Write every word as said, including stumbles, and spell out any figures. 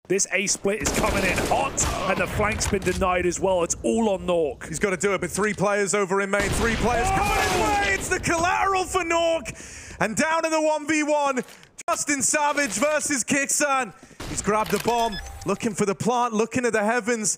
This A split is coming in hot, and the flank's been denied as well. It's all on nawwk. He's got to do it, but three players over in main, three players Oh! coming in way. It's the collateral for nawwk. And down in the one v one, Justin Savage versus Kixan. He's grabbed the bomb, looking for the plant, looking at the heavens.